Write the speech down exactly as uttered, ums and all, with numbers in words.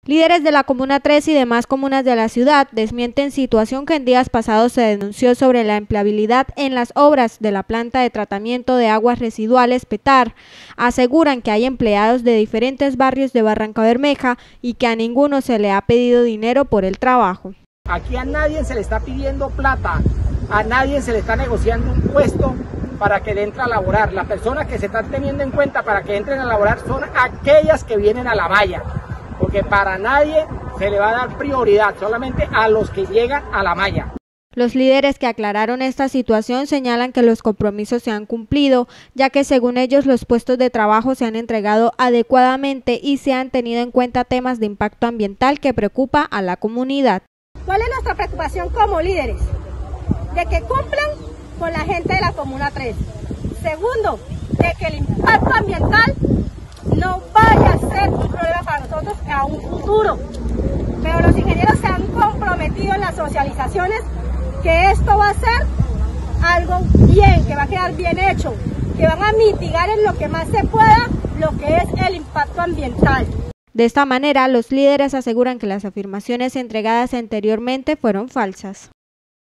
Líderes de la Comuna tres y demás comunas de la ciudad desmienten situación que en días pasados se denunció sobre la empleabilidad en las obras de la planta de tratamiento de aguas residuales Petar. Aseguran que hay empleados de diferentes barrios de Barrancabermeja y que a ninguno se le ha pedido dinero por el trabajo. Aquí a nadie se le está pidiendo plata, a nadie se le está negociando un puesto para que le entre a laborar. Las personas que se están teniendo en cuenta para que entren a laborar son aquellas que vienen a la malla, porque para nadie se le va a dar prioridad, solamente a los que llegan a la malla. Los líderes que aclararon esta situación señalan que los compromisos se han cumplido, ya que según ellos los puestos de trabajo se han entregado adecuadamente y se han tenido en cuenta temas de impacto ambiental que preocupa a la comunidad. ¿Cuál es nuestra preocupación como líderes? De que cumplan con la gente de la Comuna tres. Segundo, de que el impacto ambiental no vaya a ser un problema para nosotros a un futuro. Pero los ingenieros se han comprometido en las socializaciones que esto va a ser algo bien, que va a quedar bien hecho, que van a mitigar en lo que más se pueda lo que es el impacto ambiental. De esta manera, los líderes aseguran que las afirmaciones entregadas anteriormente fueron falsas.